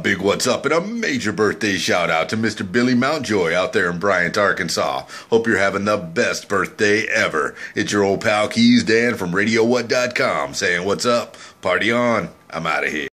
big what's up and a major birthday shout out to Mr. Billy Mountjoy out there in Bryant, Arkansas. Hope you're having the best birthday ever. It's your old pal Keys Dan from RadioWhat.com saying what's up, party on, I'm out of here.